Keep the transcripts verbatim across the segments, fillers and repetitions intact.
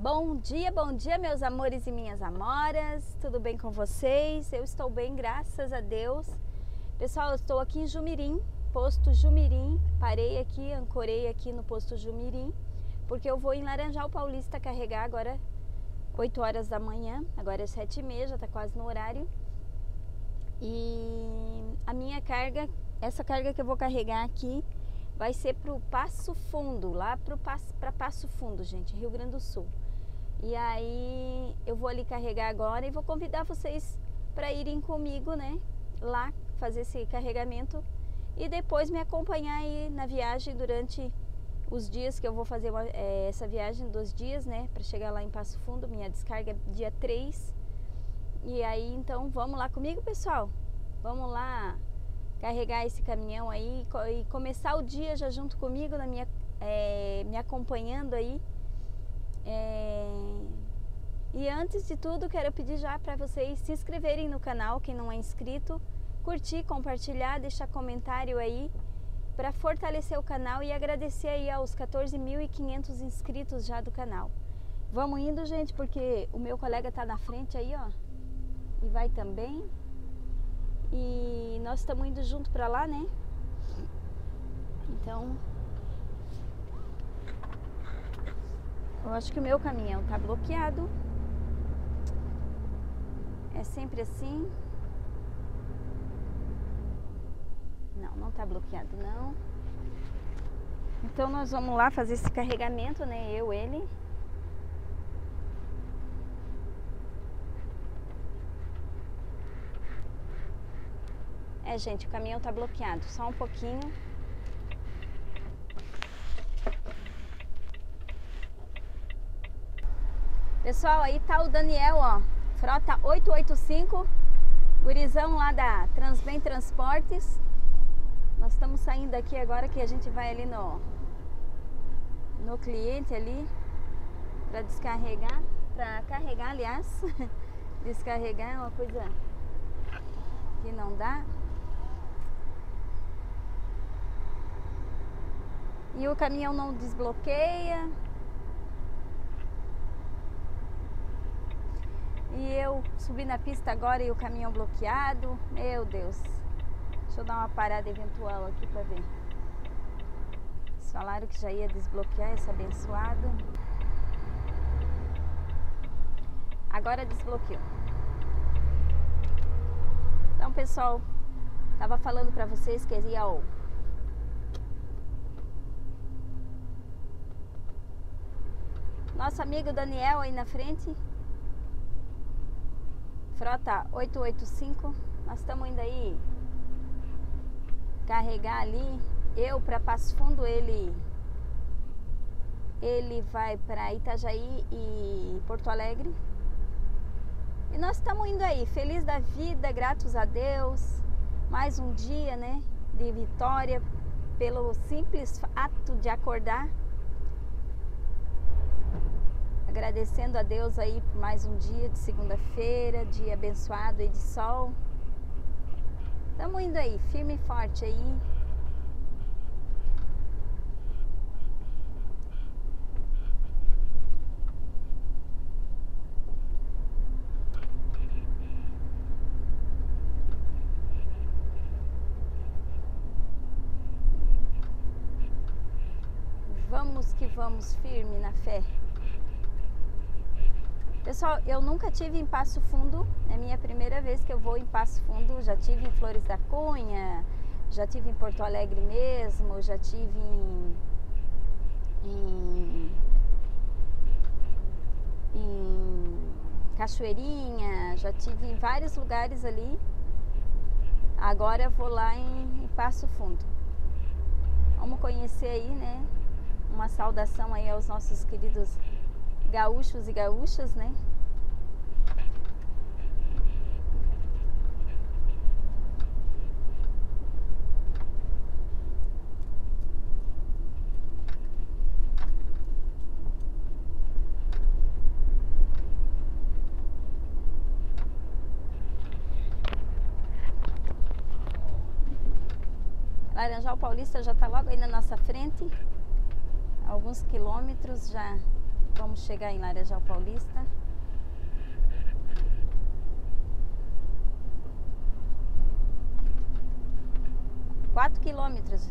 Bom dia, bom dia, meus amores e minhas amoras, tudo bem com vocês? Eu estou bem, graças a Deus. Pessoal, eu estou aqui em Jumirim, posto Jumirim, parei aqui, ancorei aqui no posto Jumirim, porque eu vou em Laranjal Paulista carregar agora oito horas da manhã, agora é sete e meia, já está quase no horário. E a minha carga, essa carga que eu vou carregar aqui, vai ser para o Passo Fundo, lá para Passo Fundo, gente, Rio Grande do Sul. E aí eu vou ali carregar agora e vou convidar vocês para irem comigo, né, lá fazer esse carregamento e depois me acompanhar aí na viagem durante os dias que eu vou fazer uma, é, essa viagem dos dias, né, para chegar lá em Passo Fundo. Minha descarga é dia três. E aí, então, vamos lá comigo, pessoal? Vamos lá carregar esse caminhão aí e começar o dia já junto comigo, na minha, é, me acompanhando aí. É... E antes de tudo, quero pedir já para vocês se inscreverem no canal, quem não é inscrito, curtir, compartilhar, deixar comentário aí, para fortalecer o canal e agradecer aí aos quatorze mil e quinhentos inscritos já do canal. Vamos indo, gente, porque o meu colega tá na frente aí, ó. E vai também. E nós estamos indo junto para lá, né? Então, eu acho que o meu caminhão tá bloqueado. É sempre assim. Não, não tá bloqueado, não. Então nós vamos lá fazer esse carregamento, né? Eu, ele. É, gente, o caminhão tá bloqueado, só um pouquinho. Pessoal, aí tá o Daniel, ó, frota oito oito cinco, gurizão lá da Transbem Transportes. Nós estamos saindo aqui agora que a gente vai ali no, no cliente ali, para descarregar, para carregar, aliás, descarregar é uma coisa que não dá. E o caminhão não desbloqueia. E eu subi na pista agora e o caminhão bloqueado. Meu Deus. Deixa eu dar uma parada eventual aqui para ver. Eles falaram que já ia desbloquear esse abençoado. Agora desbloqueou. Então, pessoal, tava falando para vocês que ia o nosso amigo Daniel aí na frente, frota oito oito cinco. Nós estamos indo aí carregar ali. Eu para Passo Fundo, ele ele vai para Itajaí e Porto Alegre. E nós estamos indo aí, feliz da vida, gratos a Deus. Mais um dia, né, de vitória, pelo simples ato de acordar. Agradecendo a Deus aí por mais um dia de segunda-feira, dia abençoado e de sol. Estamos indo aí, firme e forte aí. Vamos que vamos, firme na fé. Pessoal, eu nunca tive em Passo Fundo, é a minha primeira vez que eu vou em Passo Fundo. Já tive em Flores da Cunha, já tive em Porto Alegre mesmo, já tive em, em, em Cachoeirinha, já tive em vários lugares ali. Agora eu vou lá em, em Passo Fundo. Vamos conhecer aí, né? Uma saudação aí aos nossos queridos gaúchos e gaúchas, né? Laranjal Paulista já tá logo aí na nossa frente, alguns quilômetros já Vamos chegar em Laranjal Paulista. Quatro quilômetros.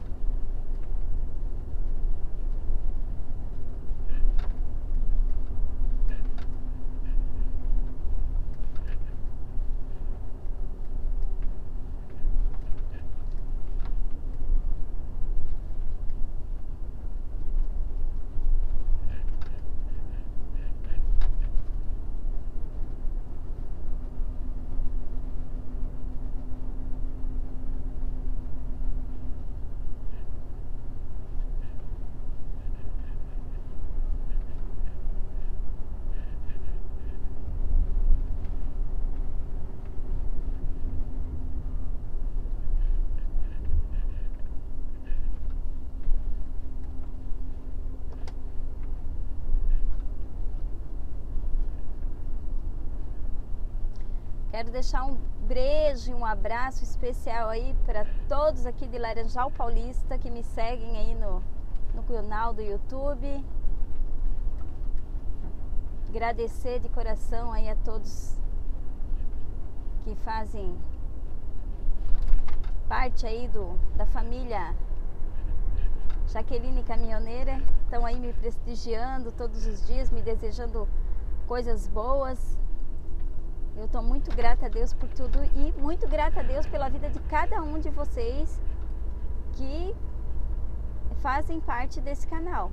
Quero deixar um beijo e um abraço especial aí para todos aqui de Laranjal Paulista que me seguem aí no, no canal do YouTube. Agradecer de coração aí a todos que fazem parte aí do, da família Jaqueline Caminhoneira. Estão aí me prestigiando todos os dias, me desejando coisas boas. Eu estou muito grata a Deus por tudo e muito grata a Deus pela vida de cada um de vocês que fazem parte desse canal.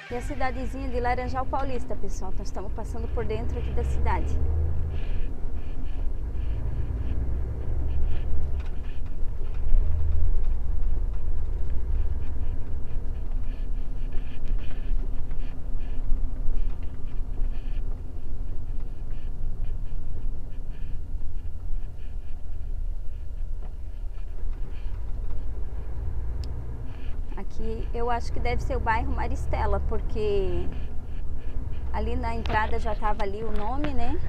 E a cidadezinha de Laranjal Paulista, pessoal. Nós estamos passando por dentro aqui da cidade. Aqui eu acho que deve ser o bairro Maristela, porque ali na entrada já estava ali o nome, né?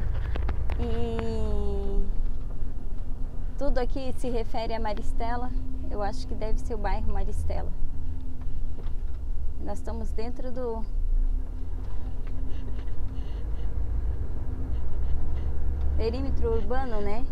E tudo aqui se refere a Maristela. Eu acho que deve ser o bairro Maristela. Nós estamos dentro do perímetro urbano, né?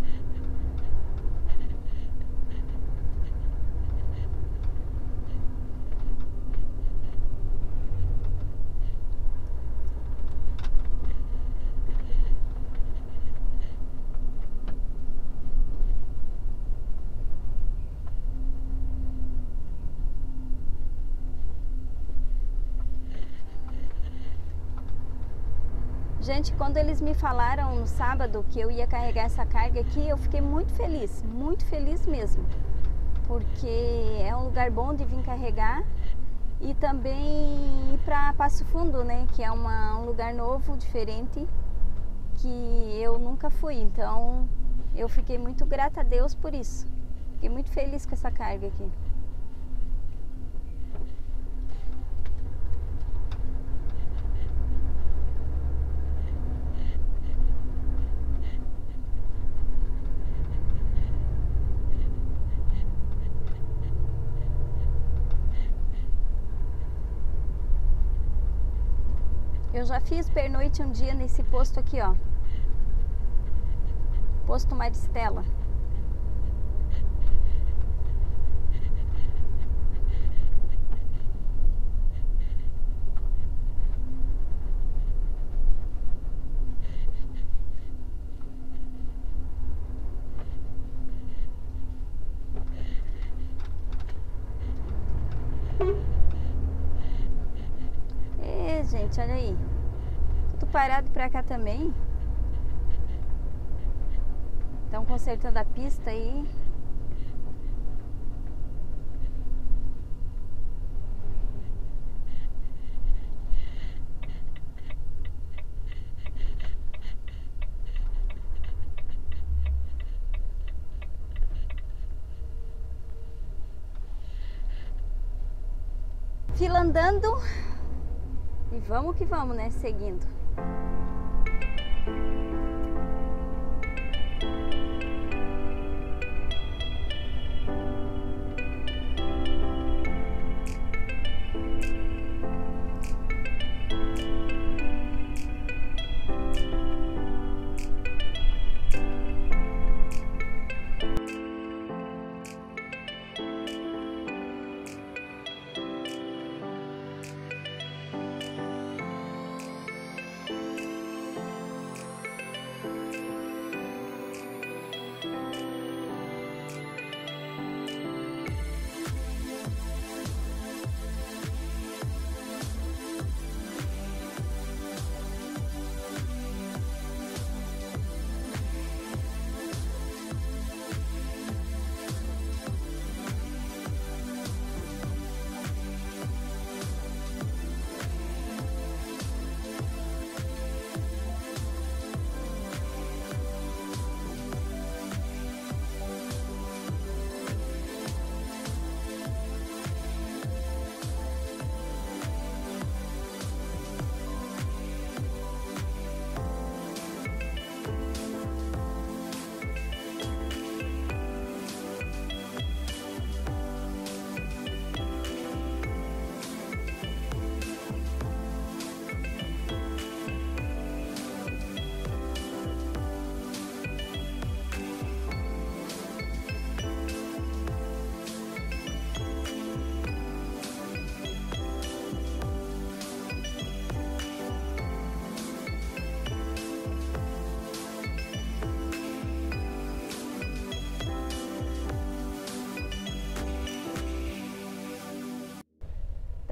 Gente, quando eles me falaram no sábado que eu ia carregar essa carga aqui, eu fiquei muito feliz, muito feliz mesmo. Porque é um lugar bom de vir carregar e também ir para Passo Fundo, né? Que é uma, um lugar novo, diferente, que eu nunca fui. Então, eu fiquei muito grata a Deus por isso. Fiquei muito feliz com essa carga aqui. Eu já fiz pernoite um dia nesse posto aqui, ó. Posto Maristela. É, gente, olha aí. Tudo parado pra cá também. Estão consertando a pista aí. Fila andando. E vamos que vamos, né? Seguindo.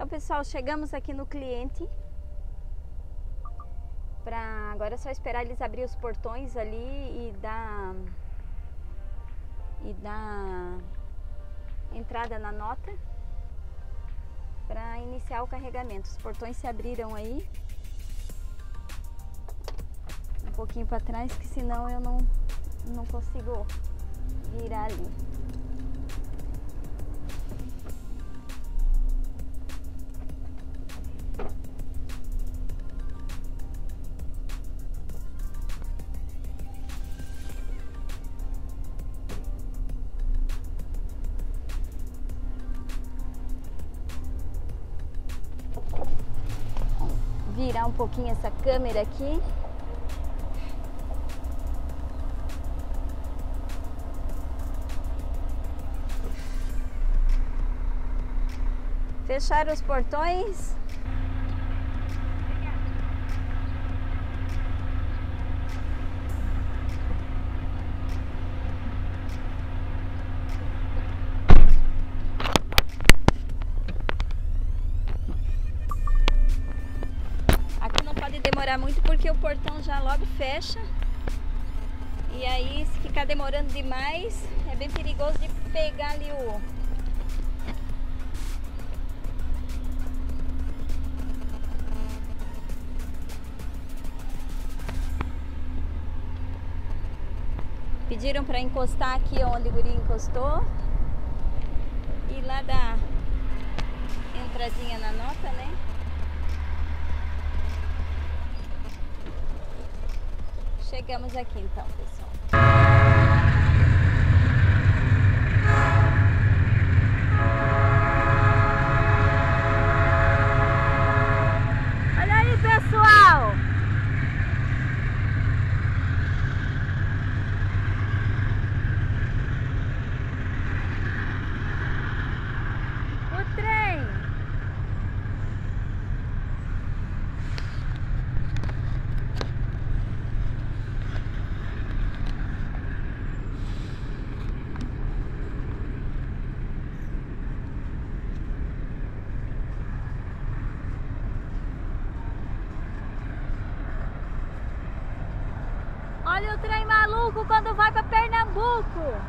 pessoal, chegamos aqui no cliente. Pra... Agora é só esperar eles abrir os portões ali e dar... E dar entrada na nota para iniciar o carregamento. Os portões se abriram aí. Um pouquinho para trás, que senão eu não, não consigo virar ali. Virar um pouquinho essa câmera aqui. Fechar os portões. Aqui não pode demorar muito porque o portão já logo fecha. E aí, se ficar demorando demais, é bem perigoso de pegar ali o... Pediram para encostar aqui onde o guri encostou. E lá da entradinha na nota, né? Chegamos aqui então, pessoal. Olha aí, pessoal! O trem! Olha o trem maluco quando vai para Pernambuco.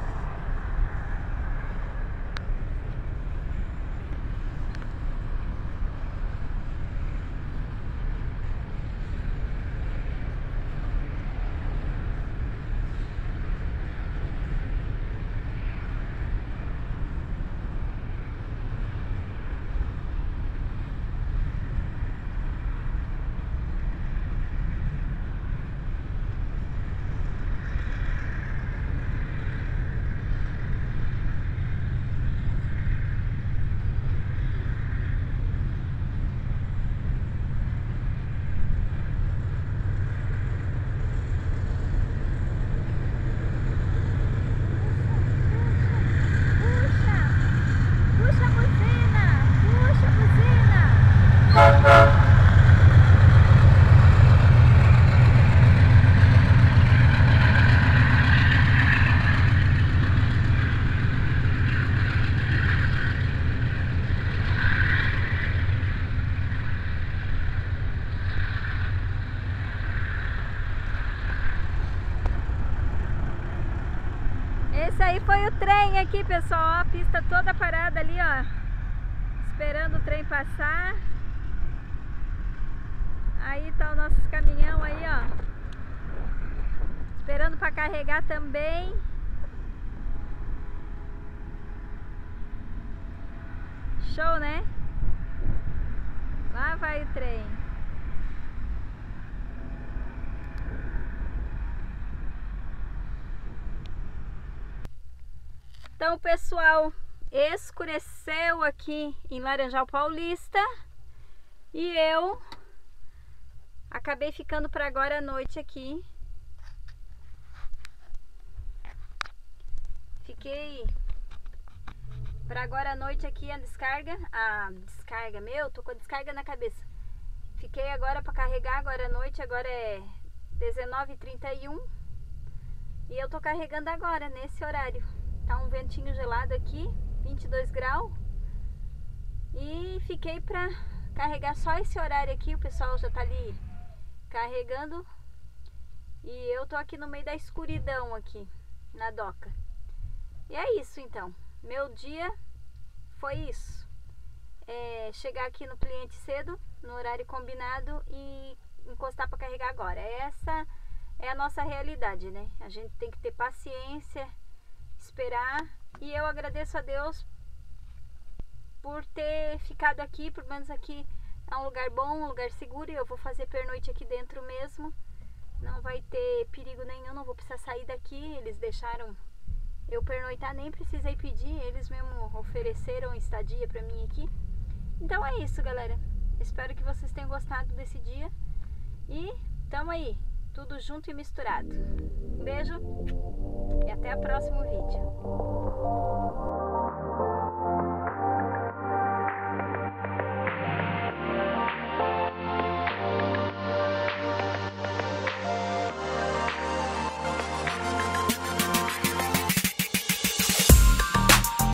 Esse aí foi o trem aqui, pessoal, ó, a pista toda parada ali, ó, esperando o trem passar. Aí tá o nosso caminhão aí, ó, esperando para carregar também. Show, né? Lá vai o trem. Então, pessoal, escureceu aqui em Laranjal Paulista e eu acabei ficando para agora à noite aqui. Fiquei para agora à noite aqui a descarga, a descarga, meu, tô com a descarga na cabeça. Fiquei agora para carregar agora à noite, agora é dezenove e trinta e um e eu tô carregando agora nesse horário. Tá um ventinho gelado aqui, vinte e dois graus. E fiquei pra carregar só esse horário aqui. O pessoal já tá ali carregando. E eu tô aqui no meio da escuridão aqui, na doca. E é isso então. Meu dia foi isso. É chegar aqui no cliente cedo, no horário combinado e encostar para carregar agora. Essa é a nossa realidade, né? A gente tem que ter paciência, esperar. E eu agradeço a Deus por ter ficado aqui, pelo menos aqui é um lugar bom, um lugar seguro. E eu vou fazer pernoite aqui dentro mesmo. Não vai ter perigo nenhum, não vou precisar sair daqui. Eles deixaram eu pernoitar, nem precisei pedir. Eles mesmo ofereceram estadia pra mim aqui. Então é isso, galera. Espero que vocês tenham gostado desse dia. E tamo aí, tudo junto e misturado. Um beijo e até o próximo vídeo.